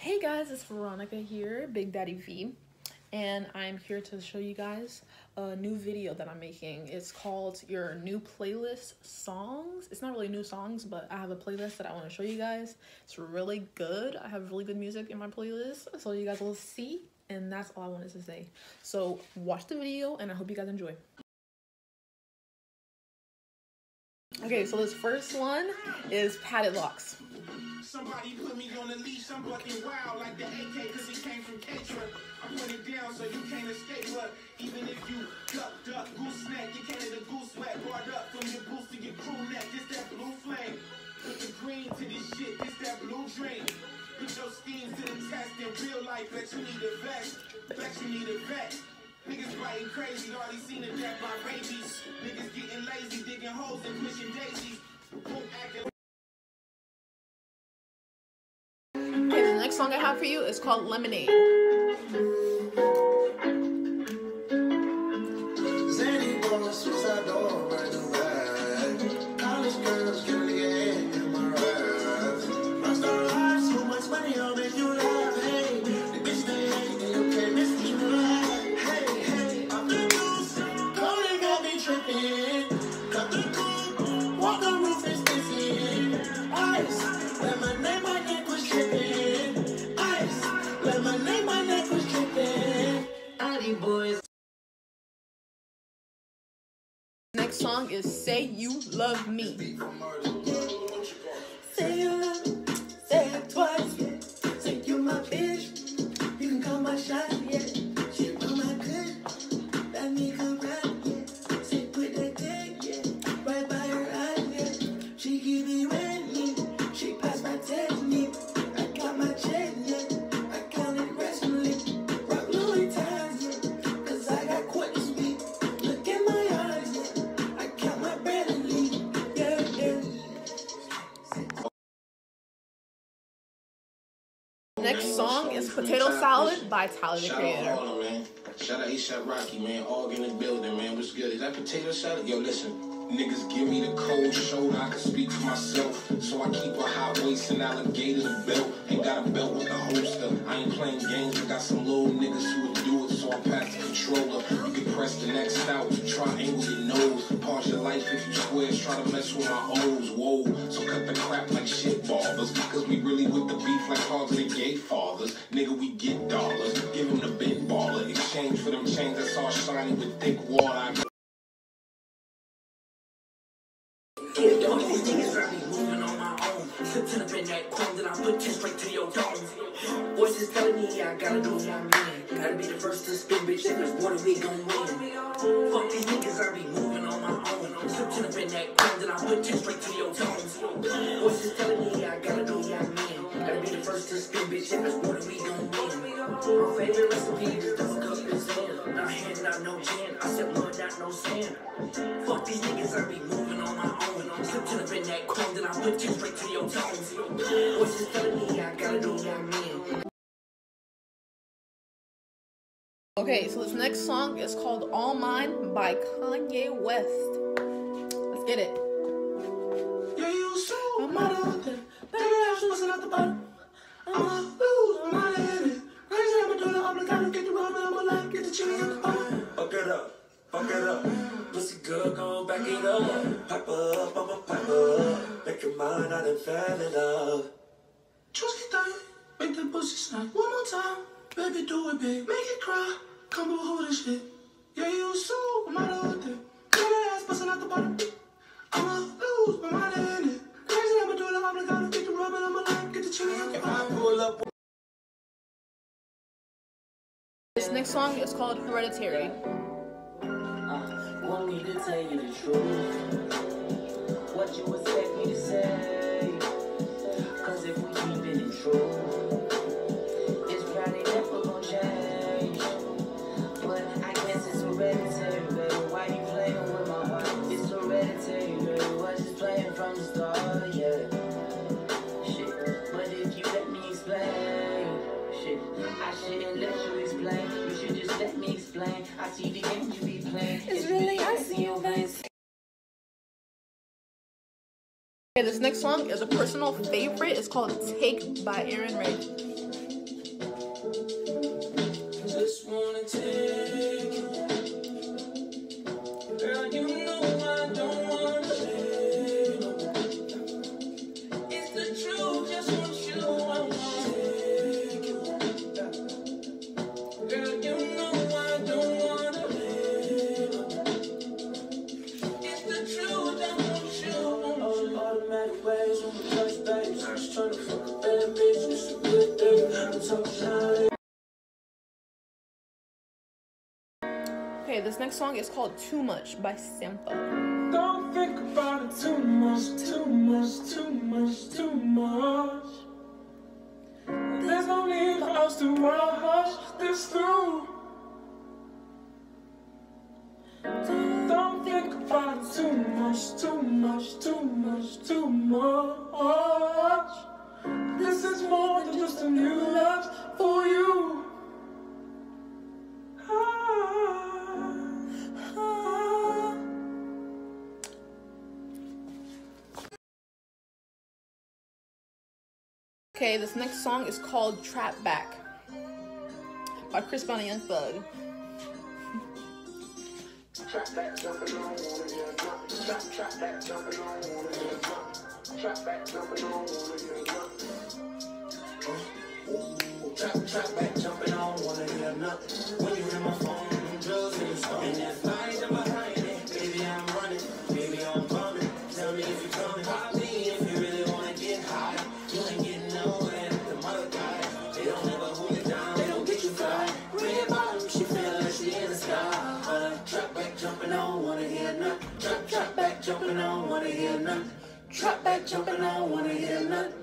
Hey guys, it's Veronica here, Big Daddy V, and I'm here to show you guys a new video that I'm making. It's called Your New Playlist Songs. It's not really new songs, but I have a playlist that I want to show you guys. It's really good. I have really good music in my playlist, so you guys will see, and that's all I wanted to say. So watch the video, and I hope you guys enjoy. Okay, so this first one is Padded Locks. Somebody put me on a leash, I'm fucking wild like the AK, cause it came from K-Trip. I put it down so you can't escape, but even if you duck, goose snack, you can't hit a goose whack, guard up from your boots to your crew neck, this that blue flame. Put the green to this shit, this that blue dream. Put your schemes to the test in real life, bet you need a vest, bet you need a vet. Niggas biting crazy, already seen a death by rabies. Niggas getting lazy, digging holes and pushing daisies. Okay, the next song I have for you is called Lemonade. Next song is Say You Love Me. Say you love me, say it twice, yeah. Say you my bitch, you can call my shot, yeah. She know my good, that nigga right, yeah. Say put that tag, yeah, right by her eye, yeah. She give me red, yeah. She pass my technique. I got my check, yeah. I count it rationally. Rock Louis ties, yeah. Cause I got quarters, me. Look in my eyes, yeah. I count my bread and leave, yeah, yeah. Next song is Potato Salad by Tyler, the Creator. Shout out Harlem, man. Shout out A$AP Rocky, man. All in the building, man. What's good? Is that potato salad? Yo, listen. Niggas give me the cold shoulder, I can speak for myself. So I keep a hot waist and alligator the belt. Ain't got a belt with the holster. I ain't playing games, I got some little niggas who would do it, so I pass the controller. You can press the next out, triangle your nose. Pause your life if you squares, try to mess with my O's. Whoa, so cut the crap like shit ballers. Cause we really with the beef like hogs and gay fathers. Nigga, we get dollars, give him the big baller. Exchange for them chains that's all shiny with thick water. I Yo, these niggas got me moving on my own. Slipped up in that chrome, then I put 10 straight to your dome. Voices telling me I gotta do my man. Gotta be the first to spin, bitch. If it's water, we gon' win. Fuck these niggas, I be moving on my own. Slipped up in that chrome, then I put 10 straight to your dome. Voices telling me I gotta do my man. Gotta be the first to spin, bitch. If it's water, we gon' win. My favorite recipe is double cup and sand. Not hand, not no gin. I said mud, not no sand. Fuck these niggas, I be moving on my own. Slipped up in that chrome, then I put 10 straight to your tones. Voices telling me I gotta do my man. Okay, so this next song is called All Mine by Kanye West. Let's get it. Yeah, you so I'm out there. Baby, I'm busting out the bottom. I'ma lose, I'm out of it. Crazy, I'ma do the obligado, get the rub, I'ma like, get the chili in the bottom. Fuck it up. Fuck it up, pussy good, gon' back it up. Pipe up, I'ma pipe up. Make your mind out and fell in love. Just get down, make the pussy snap. One more time, baby, do it big. Make it cry, come on, hold this shit. Yeah, you so, I'm out there. Get my ass bustin' out the bottom. I'ma lose, my mind in it. Crazy, I'ma do the obligado, get the rub, and I'ma like, get the chili in the bottom. Pull up. This next song is called Hereditary. Want me to tell you the truth, what you expect me to say, cause if we keep it in truth, it's probably never gonna change, but I guess it's hereditary, baby. Why you playing with my heart? It's hereditary, baby. Was just playing from the start, yeah. Shit, but if you let me explain, shit, I shouldn't let you explain. You should just let me explain. I see the game you be playing. It's really ice in your veins. Okay, this next song is a personal favorite. It's called Take by Aaron Ray. wanna take you. Girl, you know I don't wanna let you. It's the truth, just want you, I wanna take you. Girl, you know I don't wanna let you. It's the truth, I want you. All automatic ways on the touch base. Just tryna fuck a bad bitch, it's a good thing. I'm talking loud. Okay, this next song is called Too Much by Sampha. Don't think about it too much, too much, too much, too much. There's no need for us to rush this through. Don't think about it too much, too much, too much, too much. This is more than just a new love for you. Okay, this next song is called Trap Back by Chris Brown and Young Thug. Trap back, jumping on, wanna hear nothing. Trap back, jumping on, wanna hear nothing. Trap back, jumping on, wanna hear nothing. Trap back, jumping on, wanna hear nothing. When you hear my phone, them drugs in the song. And that flies in behind it, baby, I'm running, baby, I'm coming. Tell me if you're coming. Pop me if you really wanna get high. You ain't getting nowhere. The mother guy, they don't ever hold you down. They don't get you fly. Red bottom, she feel like she in the sky. Trap back, jumping on, wanna hear nothing. Trap back, jumping on, wanna hear nothing. Trap back, jumping on, wanna hear nothing.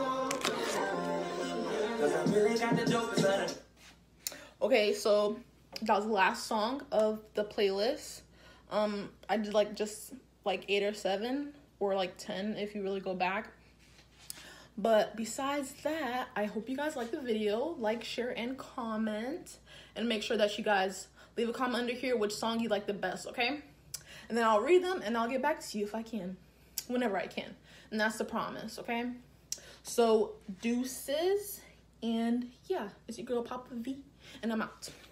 Cause I really got the dope inside. Okay, so that was the last song of the playlist. I did like just like 8 or 7 or like 10 if you really go back. But besides that, I hope you guys like the video. Like, share, and comment. And make sure that you guys leave a comment under here which song you like the best, okay? And then I'll read them and I'll get back to you if I can. Whenever I can. And that's the promise, okay? So, deuces. And yeah, it's your girl Papa V. And I'm out.